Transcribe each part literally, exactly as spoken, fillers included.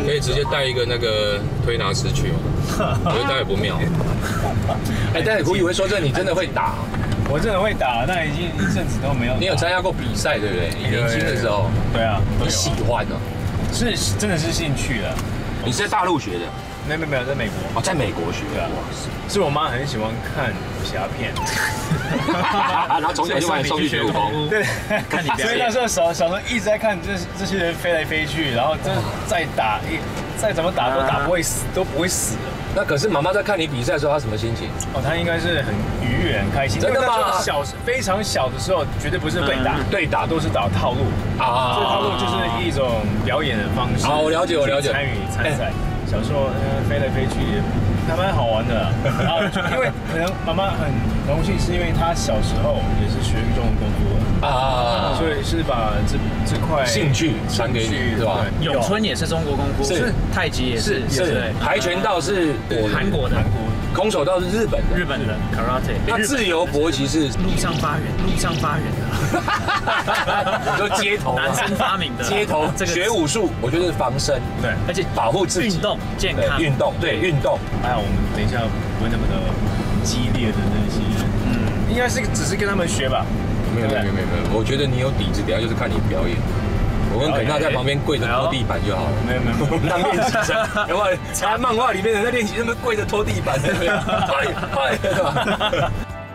可以直接带一个那个推拿师去吗？我觉得他也不妙。 哎，但是胡宇威说这你真的会打？ 我真的会打，但已经一阵子都没有。 你有参加过比赛对不对？你年轻的时候。 对啊。 你喜欢呢？ 是真的是兴趣的。 你是在大陆学的？ 没有没有没有，在美国。 哦，在美国学的。 是我妈很喜欢看武侠片， 然后从小就把你送去学武功。 对，看你表演。所以那时候小小时候一直在看这这些人飞来飞去，然后这再打一再怎么打都打不会死，都不会死的。 那可是妈妈在看你比赛的时候，她什么心情？ 哦，她应该是很愉悦、很开心。 真的吗？ 小非常小的时候，绝对不是被打，对打都是打套路啊。这套路就是一种表演的方式。 好，我了解，我了解。 参与参赛。小时候呃飞来飞去也还蛮好玩的，然后因为可能妈妈很荣幸，是因为她小时候也是学运动功夫的啊，所以是把这这块兴趣传给你，是吧？ 咏春也是中国功夫，是太极也是， 是跆拳道是韩国的，韩国空手道是日本的， 日本的 karate。 那自由搏击是路上发源，路上发源的， 你说街头男生发明的， 街头这个学武术，我觉得是防身， 对，而且保护自己， 运动健康， 运动对运动。 还好我们等一下不会那么的激烈的那些，嗯，应该是只是跟他们学吧。 没有没有没有没有，我觉得你有底子，等下就是看你表演。我跟肯娜在旁边跪着拖地板就好了。 没有没有， 当练习生，有没有？在漫画里面人在练习，他们跪着拖地板，嗨嗨，对吧？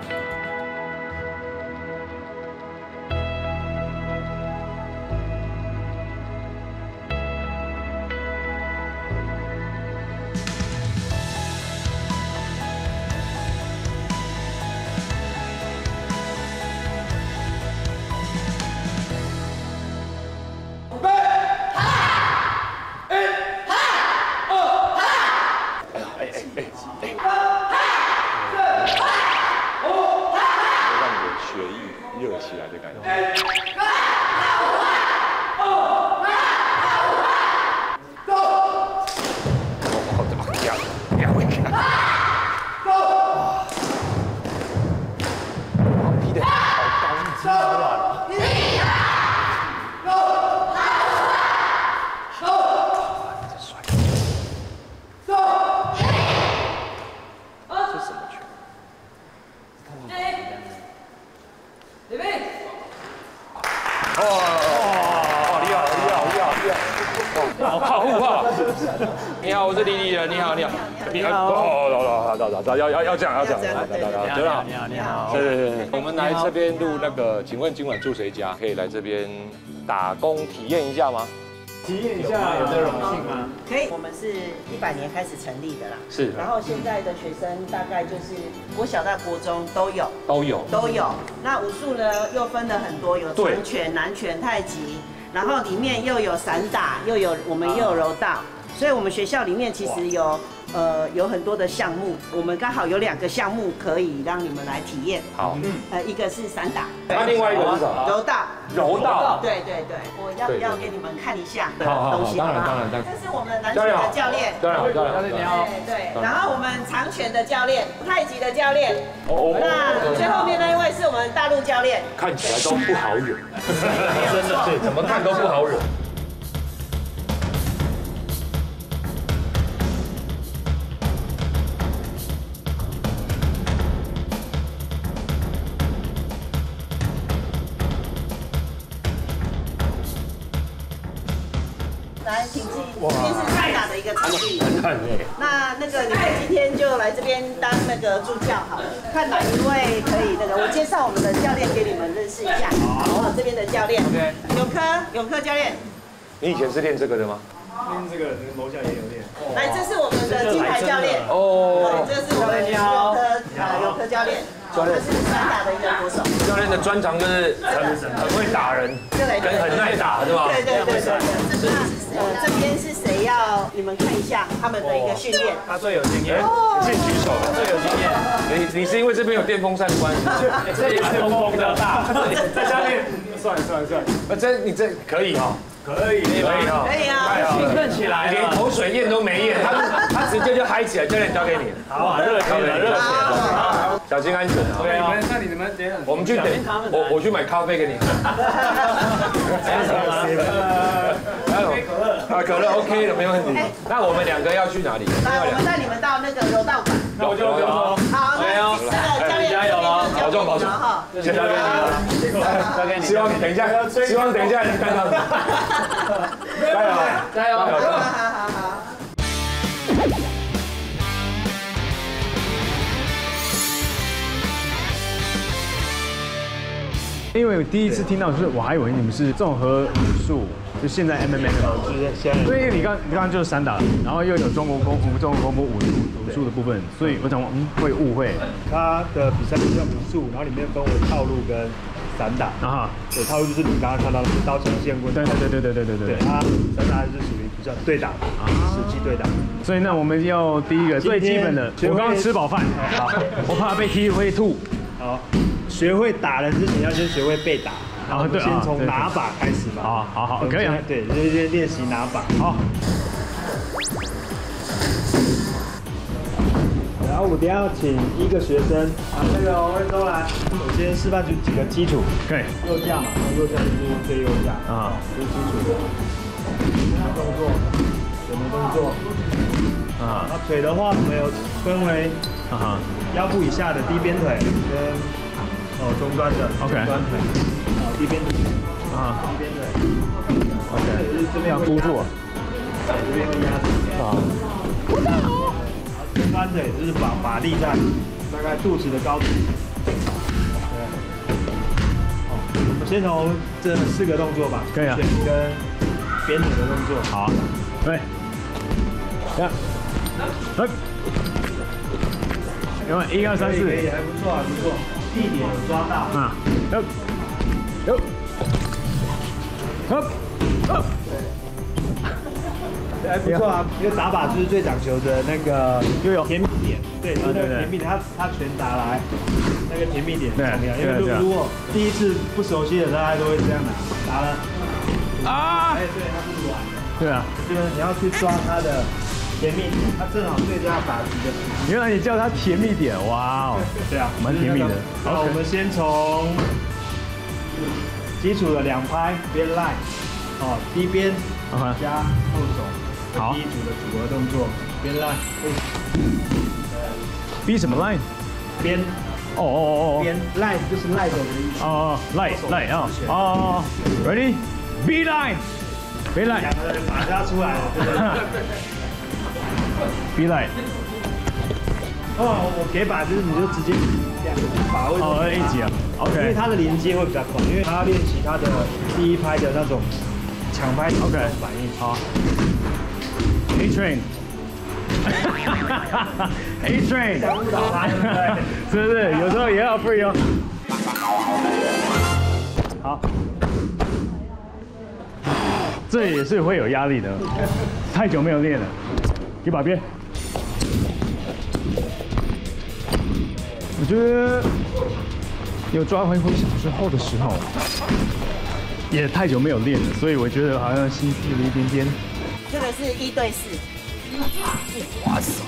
你好，我是李李人。你好，你好，你好，哦，走走走走走，要要要这样，要这样，来来来，刘老， 你好，你好， 是是是，我们来这边录那个，请问今晚住谁家？可以来这边打工体验一下吗？ 体验一下有的荣幸吗？ 可以，我们是一百年开始成立的啦。 是。 然后现在的学生大概就是国小到国中都有， 都有， 都有。那武术呢又分了很多，有长拳、南拳、太极，然后里面又有散打，又有我们又有柔道。所以我们学校里面其实有呃有很多的项目，我们刚好有两个项目可以让你们来体验。 好， 嗯，呃，一个是散打， 那另外一个是什么？ 柔道。 柔道。 对对对，我要不要给你们看一下东西？ 当然当然当然。 这是我们南拳的教练。 当然当然。教练你好。 对对，然后我们长拳的教练，太极的教练。哦。那最后面那一位是我们大陆教练。 看起来都不好惹。真的是，怎么看都不好惹。 来，请进。这边是散打的一个场地。 很狠哎。 那那个你们今天就来这边当那个助教好了，看哪一位可以那个，我介绍我们的教练给你们认识一下。好，这边的教练。OK。永科，永科教练。 你以前是练这个的吗？ 练这个，楼下也有练。 来，这是我们的金牌教练。 哦。 这是我们永科呃永科教练。教练是散打的一个国手。 教练的专长就是很很会打人，跟很耐打，是吧？ 对对对对对。那呃这边是谁要你们看一下他们的一个训练？ 他最有经验， 是举手的， 最有经验。 你你是因为这边有电风扇的关系？ 这里是风风比较大，在下面算了算了算了。 呃，这你这可以哈。 可以，可以啊，可以啊， 兴奋起来， 连口水咽都没咽，他他直接就嗨起来，教练交给你。 好，热血了，热血了。 小心安全啊！ 对啊，那你们等一下， 我们去等，我我去买咖啡给你。还有啊，可乐 OK 的，没问题。那我们两个要去哪里？ 来，我们带你们到那个柔道馆。 那我就不用说。 好，那这个教练加油啊！保重保重哈， 交给你了，交给你。希望等一下，希望等一下能看到你。加油，加油！好好好。 因为我第一次听到，就是我还以为你们是综合武术，就现在 M M A 的， 就是现在。 对，因为你刚你刚刚就是散打，然后又有中国功夫、中国功夫武术武术的部分，所以我想嗯会误会。 他的比赛就叫武术，然后里面分为套路跟散打。啊哈，对，套路就是你刚刚看到的刀枪剑棍。 对对对对对对对对。 他散打是属于比较对打，实际对打。 所以那我们要第一个最基本的，我刚刚吃饱饭，好，我怕被踢会吐。 好。学会打人之前，要先学会被打，然后先从拿把开始吧。 好好好，可以啊。 对，就是先练习拿把。好。然后我等下要请一个学生，啊，那个欧文都来，我先示范出几个基础。 可以。 右架嘛，右架就是对右架啊，这是基础的。动作，什么动作？啊。那腿的话，我们有分为啊腰部以下的低边腿跟。哦，中端的 ，OK， 中端腿，啊，低边腿，啊，低边腿 ，OK， 就是这边要箍住，这边会压住，啊，然后中端腿就是把把力在大概肚子的高度，对，好，我们先从这四个动作吧， 可以啊， 跟边腿的动作， 好，对，这样，来，有没有一二三四？ 可以，还不错，还不错。地点有抓到啊，有有，好，好，还不错啊。因为打靶就是最讲求的那个又有甜蜜点，对，就是那个甜蜜点，他他拳打来，那个甜蜜点很重要。因为如果第一次不熟悉的，大家都会这样打，打了啊，哎，对，它是软的， 对啊， 就是你要去抓它的。甜蜜点，它正好对着它打击的。 原来你叫它甜蜜点，哇哦！ 对啊， 蛮甜蜜的。 好，我们先从基础的两拍边 line， 哦，低边加后手，好，第一组的组合动作边 line， B 什么 line？ 边。 哦哦哦哦。 边 line 就是 line 的意思。 哦 line line 啊哦 ，ready？B line，B line。 两个人马上出来了，对不对？ B line， 哦，我给把就是你就直接两个把位哦一起啊 ，OK， 因为它的连接会比较快，因为它要练习它的第一拍的那种抢拍 ，OK， 反应。 好 ，A train，A train， 想误导他，对不对？ 是不是？有时候也要 free 哦。好，这也是会有压力的，太久没有练了。一把边，我觉得有抓回回小时候的时候，也太久没有练了，所以我觉得好像心虚了一点点。 这个是一对四。哇塞！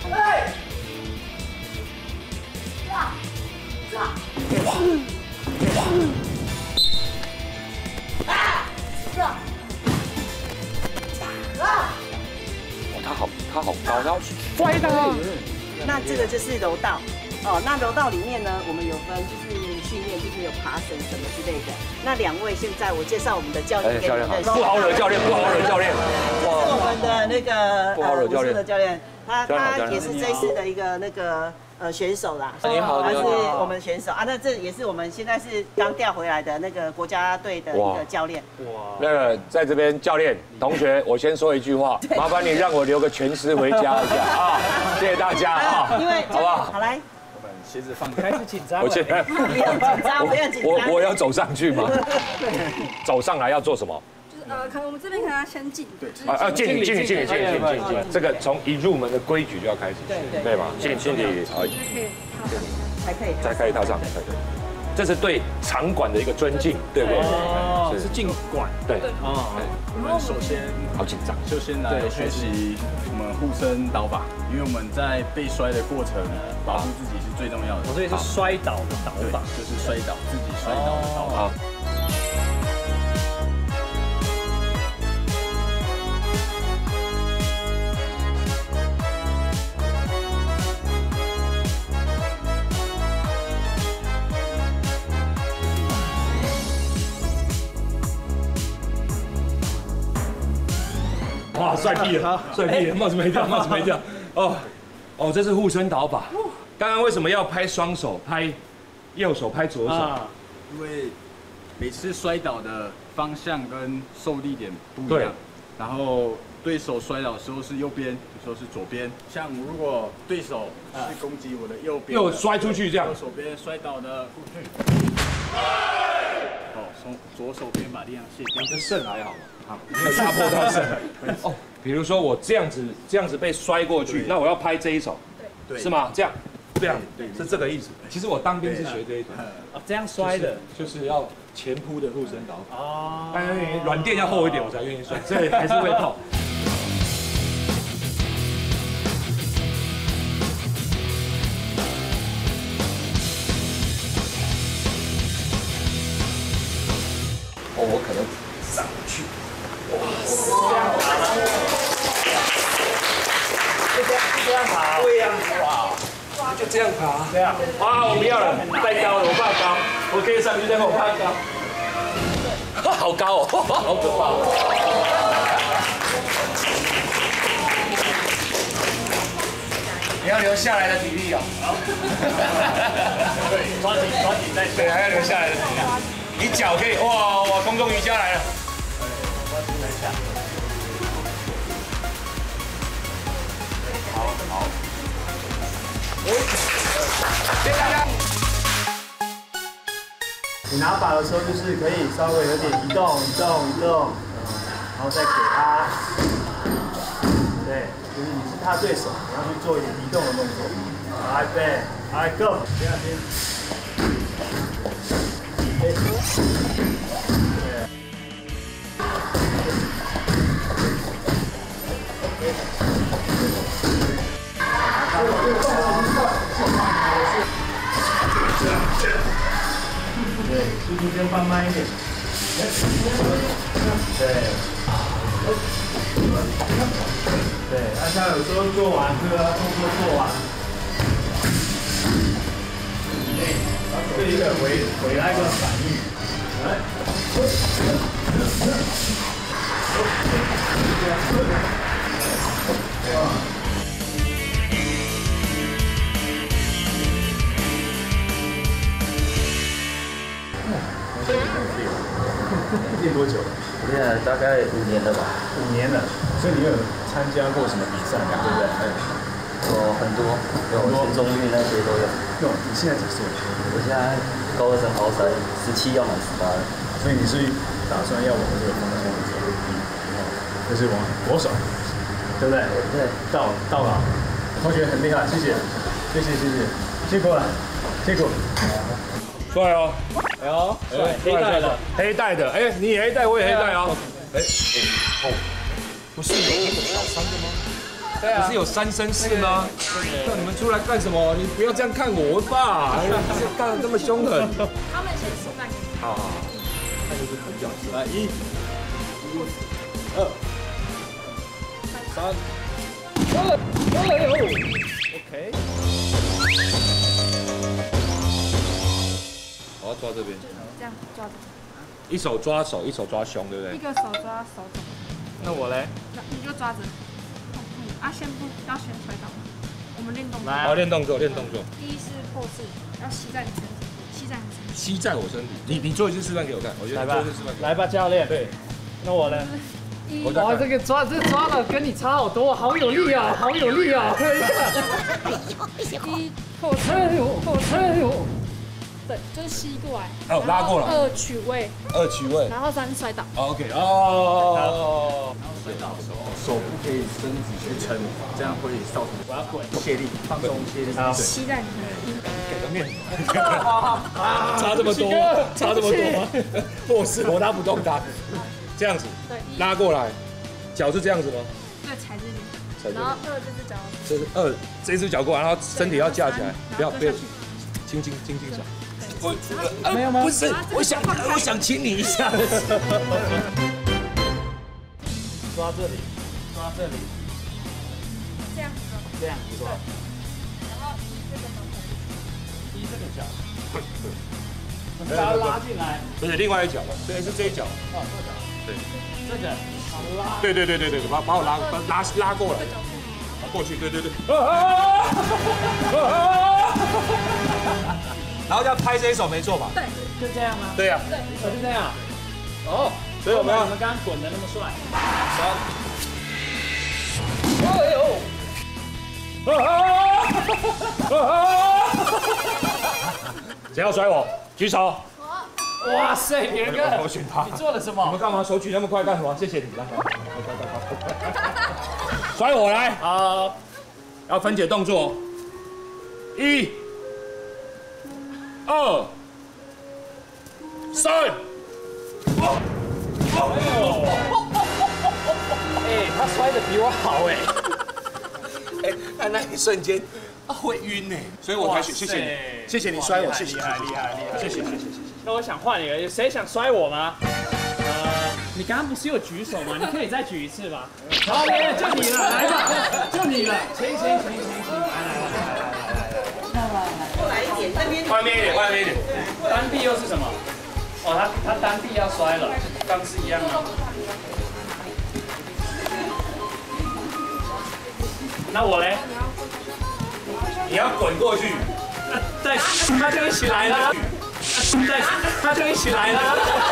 他好，他好高，他要摔他。 那这个就是柔道哦。那柔道里面呢，我们有分就是训练，就是有爬绳什么之类的。那两位现在我介绍我们的教练给你认识。 不好惹教练，不好惹教练。 这是我们的那个不好惹教练的教练，他他也是这一次的一个那个。呃，选手啦， 你好， 他是我们选手啊。那这也是我们现在是刚调回来的那个国家队的一个教练。 哇，那个在这边教练同学，我先说一句话，麻烦你让我留个全尸回家一下啊！谢谢大家啊， 因为好不好？ 好来， 我们鞋子放开始紧张我现在不要紧张，不要紧张。 我我要走上去吗？走上来要做什么？ 呃，可能我们这边可能要先进，对， 啊啊，敬礼敬礼敬礼敬礼敬礼敬礼，这个从一入门的规矩就要开始， 对对， 对吧？敬敬礼啊， 可以， 才可以， 才可以踏上。 这是对场馆的一个尊敬，对不对？ 哦，是进馆。 对。 哦，我们首先好紧张， 就先来学习我们护身导法，因为我们在被摔的过程，保护自己是最重要的。 所以是摔倒的导法， 就是摔倒自己摔倒的导法。 哇，帅毙了，帅毙了，帽子没掉，帽子没掉。哦，哦，这是护身导法。刚刚为什么要拍双手？拍右手，拍左手？ 因为每次摔倒的方向跟受力点不一样。然后对手摔倒的时候是右边，有时候是左边。像如果对手是攻击我的右边， 又摔出去这样。 右手边摔倒的过去。哦，从左手边把力量卸掉。 这肾还好吗？ 好，没有擦破到肾。哦，比如说我这样子，这样子被摔过去，那我要拍这一手， 对， 是吗？这样，这样，是这个意思。其实我当兵是学这一种， 哦，这样摔的， 就是要前扑的护身导法。哦，当然软垫要厚一点，我才愿意摔，所以还是会痛。哦，我可能上不去。 就这样，就这样爬。 对呀，哇，就这样爬。这样。哇，我不要了，太高了，我怕高。我可以上去，但是我怕高。好高哦，好可怕。你要留下来的体力哦。 对，抓紧抓紧再对，还要留下来的体力。你脚可以，哇哇，空中瑜伽来了。 好好。 谢谢大家。 你拿把的时候，就是可以稍微有点移动、移动、移动，然后再给他。对，就是你是他对手，你要去做一点移动的动作。来，对，来 ，go， 这样先。对，速度先放慢一点。对。对，大家有时候做完这个动作做完，对一个回回来一个反应，来。哇。 练多久了？ 练了大概五年了吧。 五年了，所以你有参加过什么比赛吗？对不对？ 有很多，有全中运那些都有。 有，你现在几岁？ 我现在高二升高三，十七要满十八了。 所以你是打算要往这个方向走？嗯，就是往左手，对不对？ 对。 到到了，同学很厉害，谢谢，谢谢谢谢，辛苦了，辛苦。 帅哦！ 哎呦，黑带的， 黑带的，哎，你也黑带，我也黑带哦。哎，哦，不是有那个小三的吗？对啊。不是有三绅士吗？叫你们出来干什么？你不要这样看我吧，干得这么凶狠。 他们先示范给你。 好好好，那就是很小心。 来，一、二、三。 哎呦 ，OK。 我要抓这边， 这样抓着， 一手抓手，一手抓胸，对不对？ 一个手抓手肘， 那我嘞？ 那你就抓着。啊，先不要先摔倒，我们练动作。 好，练动作，练动作。 第一是后式，要吸在你身体，吸在你身体。 吸在我身体，你你做一次示范给我看，我觉得做一次示范。 来吧，教练。对。那我呢？哇，这个抓这抓的跟你差好多，好有力啊，好有力啊！ 一后式，后式。 对，就是吸过来， 哦，拉过来， 二取位， 二取位， 然后三摔倒。 OK， 哦。 手不可以伸直去撑，这样会造成我要滚卸力，放松卸力。好， 期待你给个面，差这么多，差这么多吗？我是我拉不动它，这样子，拉过来，脚是这样子吗？ 对，踩这里，然后二这只脚， 这是二，这只脚过来，然后身体要架起来，不要不要，轻轻轻轻小。我没有吗？ 不是，我想我想亲你一下。 抓这里，抓这里， 这样， 这样不错。 然后这个依这个脚，把它拉进来。 不是另外一脚，对，是这一脚。 哦，这脚。 对， 这个拉。 对对对对对，把把我拉把拉拉过来，过去，对对对。然后要拍这一手没错吧？ 对， 就这样吗？ 对呀。 对， 哦，就这样。哦， 所以我们要你们刚刚滚的那么帅。 哎呦！谁要甩我？举手。 哇塞，别人哥， 我选他。 你做了什么？ 你们干嘛手举那么快干什么？谢谢你，来，甩我来。 好， 要分解动作。一、二、三。 哎，他摔的比我好哎。 哎，但那一瞬间会晕呢，所以我才谢谢你，谢谢你摔我，谢谢， 厉害厉害厉害， 谢谢谢谢谢谢。 那我想换一个，谁想摔我吗？呃，你刚刚不是有举手吗？你可以再举一次吧。好，就你了，来吧，就你了，行行行行行，来来来来来来来， 过来一点，这边外面一点，外面一点。 单臂又是什么？哦，他他单臂要摔了，刚是一样啊。那我嘞？ 你要滚过去， 再他就一起来了，再他就一起来了。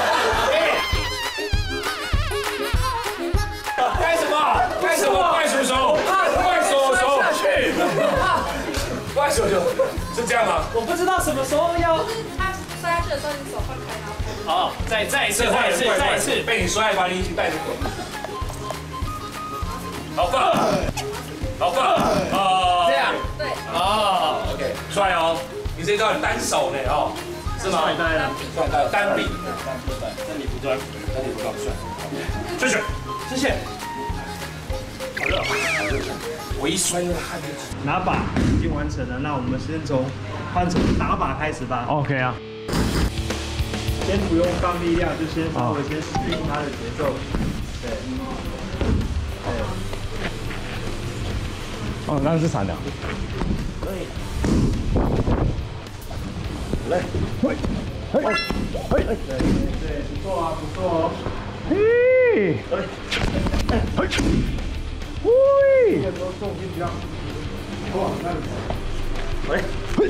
干什么？干什么？怪叔叔，怪叔叔， 下去。 怪叔叔，是这样吗？ 我不知道什么时候要。 他摔下去的时候，你手放开，然后拍。 哦，再再一次，再一次，再一次， 被你摔，把你一起带着滚。好棒，好棒，哦， 这样， 对， 哦 ，OK， 帅哦，你这招单手呢哦，是吗？ 帅呆了， 帅呆，单臂， 这里不转， 这里不要帅，谢谢， 谢谢。 好热，我一摔那个汗就起。 拿把已经完成了，那我们先从换从打把开始吧。 OK 啊， 先不用放力量，就先稍微先适应它的节奏。对，对。 哦，那是惨的。 来， 嘿，嘿，嘿， 对对对，不错啊，不错哦。 嘿，嘿，嘿， 这个时候重心比较，哇，那里。喂，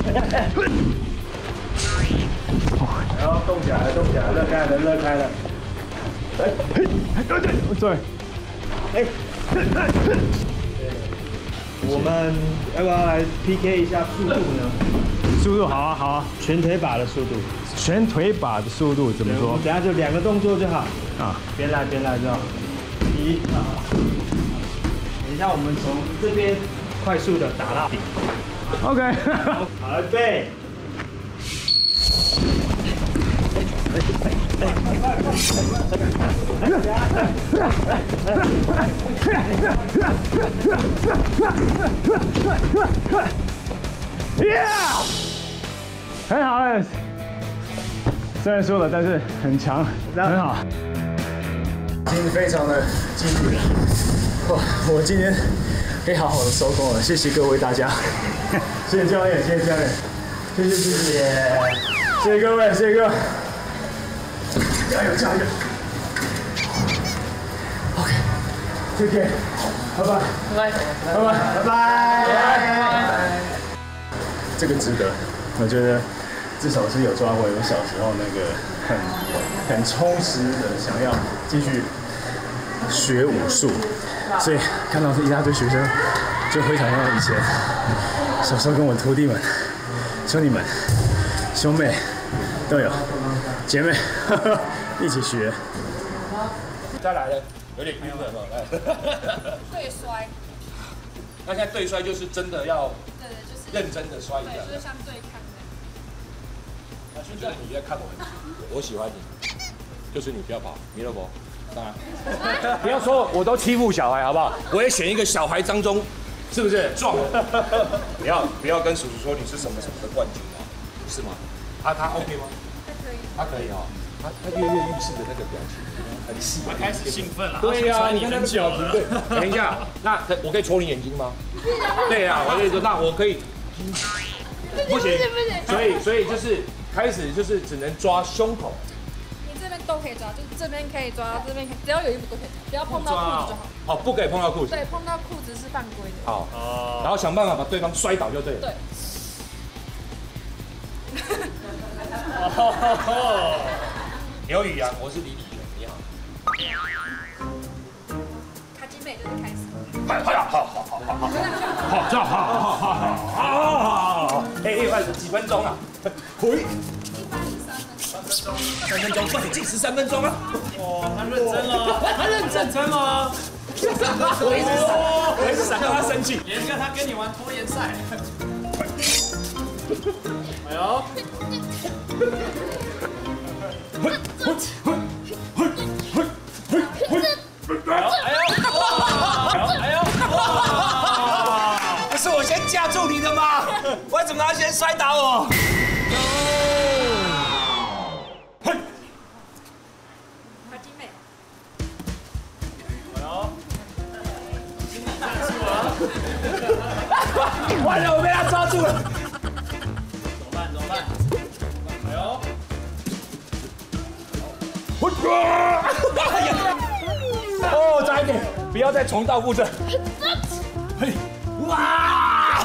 然后动起来了，动起来了，热开了，热开了。哎， 嘿，对对对， 哎，我们要不要来 P K 一下速度呢？ 速度好啊好啊， 全腿把的速度， 全腿把的速度怎么说我们？等下就两个动作就好， 啊， 边来边来就好。一，等一下我们从这边快速的打到底。 OK， 好，预备。 Yeah， 很好了，虽然输了，但是很强，很好。 今天非常的辛苦了，哇！我今天可以好好的收工了，谢谢各位大家，谢谢教练，谢谢教练，谢谢谢谢，谢谢各位，谢谢各位，加油加油 ！OK， 再见，拜拜，拜拜，拜拜，拜拜。这个值得，我觉得至少是有抓回我小时候那个很很充实的想要继续学武术，所以看到这一大堆学生，就回想到以前小时候跟我徒弟们、兄弟们、兄妹都有，姐妹一起学。 再来了。 有点晕了嘛，来。 对摔。 那现在对摔就是真的要， 对对，就是认真的摔一下， 对，就是像对看的。 那现在你在看我，我喜欢你，就是你不要跑，弥勒佛，当然，不要说我都欺负小孩好不好？我也选一个小孩当中，是不是壮？不要不要跟叔叔说你是什么什么的冠军啊，是吗？啊他 OK 吗？ 还可以。 他可以哦，他他跃跃欲试的那个表情很细， 他开始兴奋了。 对呀，你看那个表情，对。等一下，那我可以戳你眼睛吗？对呀，我跟你说，那我可以。不行，所以所以就是开始就是只能抓胸口。 你这边都可以抓，就是这边可以抓，这边可以，只要有衣服都可以，不要碰到裤子就好。 哦，不可以碰到裤子。 对，碰到裤子是犯规的。 好，然后想办法把对方摔倒就对了。 对。 刘宇阳，我是李李元，你好。 卡金美就是开始。 好，好，好，好，好，好，好，好，这样，好，好，好，好，好，好，哎哎，几分钟啊？回。 一般是三分钟。 三分钟，快点计时三分钟啊！ 哇，他认真了，他认真真了。 我一直闪，我一直闪到他生气。 严哥他跟你玩拖延赛。哎呦！哎呦！哎呦！ 不是我先架住你的吗？为什么要先摔倒我？ 卡金美。 哎呦！ 完了，我被他抓住了。 怎么办？怎么办？哎呦！ 哦，差一点，不要再重蹈覆辙。嘿，哇！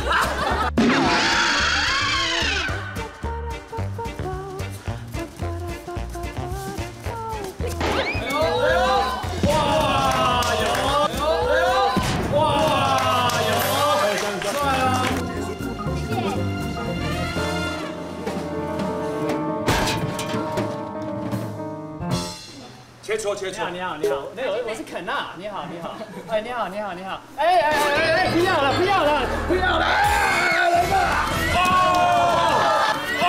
切磋切磋。 你好，你好，那我我是肯娜，你好，你好，哎，你好，你好，你好，哎哎哎哎，不要了，不要了，不要了，来吧！哦哦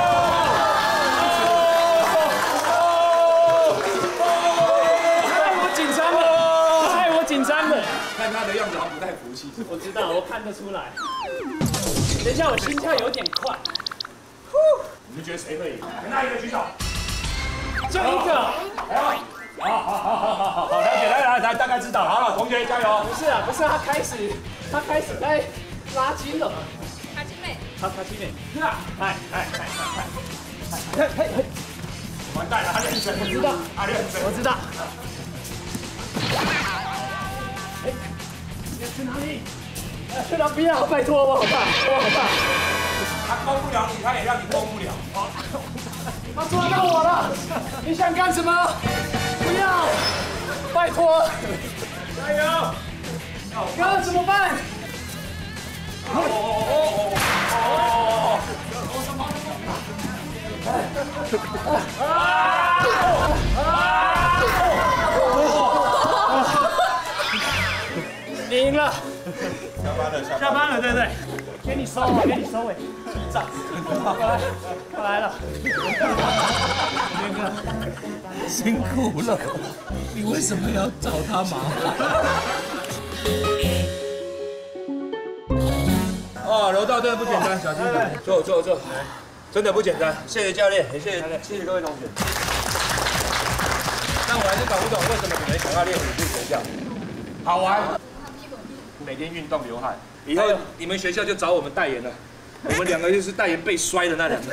哦！害我紧张了，害我紧张了。 看他的样子，好像不太服气。 我知道，我看得出来。等一下，我心跳有点快。 你们觉得谁会赢？哪一个举手？ 就一个。 好好好好好好好，了解，来来来，大概知道了。好，同学加油。 不是啊，不是，他开始，他开始在拉筋了。 卡金美。 好，卡金美。嗨嗨嗨嗨嗨！嘿嘿嘿！ 完蛋了，他认真。 我知道， 他认真。 我知道。哎，你要去哪里？去哪？不要，拜托，我好怕，我好怕。 他攻不了你，他也让你攻不了。 他抓到我了！你想干什么？不要！拜托！加油！哥怎么办？哦哦哦哦！你赢了。 下班了， 下班了，对不对？给你收，给你收尾。记账。过来，过来了。那个辛苦了，你为什么要找他麻烦？哦，柔道真的不简单，小心点，坐坐坐，真的不简单。谢谢教练，也谢谢谢谢各位同学。但我还是搞不懂为什么你们想要练武术学校，好玩，每天运动流汗，以后你们学校就找我们代言了。我们两个就是代言被摔的那两个。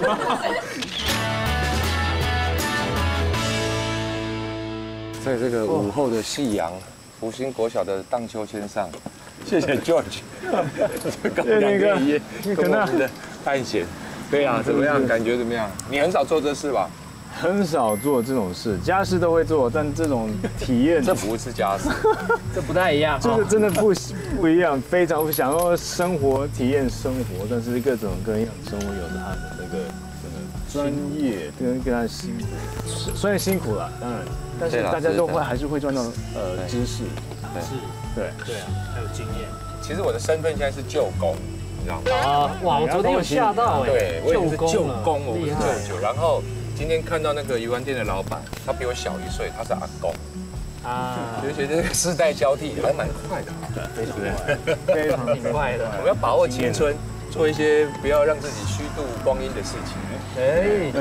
在这个午后的夕阳，福星国小的荡秋千上，谢谢 George， 两天一夜跟我们的探险。对啊，怎么样？感觉怎么样？你很少做这事吧？ 很少做这种事，家事都会做，但这种体验， 这不是家事， 这不太一样。 这个真的不不一样，非常我想要生活体验生活，但是各种各样的生活有它的那个专业跟跟他辛苦，虽然辛苦了，当然，但是大家都会还是会赚到呃知识， 是， 对对啊，还有经验。 其实我的身份现在是舅公，你知道吗？ 啊，哇，我昨天有吓到哎， 对，我也是舅公，我不是厉害舅舅。然后今天看到那个鱼丸店的老板，他比我小一岁，他是阿公。啊，就觉得这个世代交替还蛮快的， 非常快， 非常挺快的。 我们要把握青春，做一些不要让自己虚度光阴的事情。哎，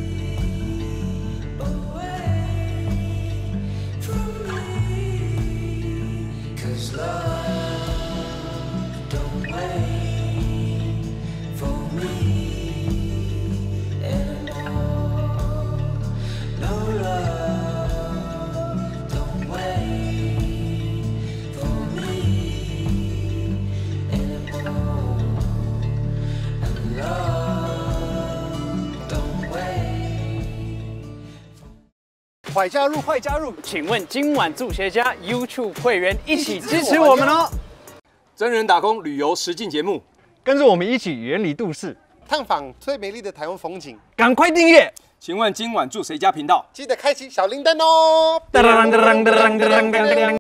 快加入，快加入！请问今晚助学家 YouTube 会员一起支持我们哦！ 真人打工旅游实境节目， 跟着我们一起远离都市， 探访最美丽的台湾风景。 赶快订阅！ 请问今晚住谁家频道？ 记得开启小铃铛哦！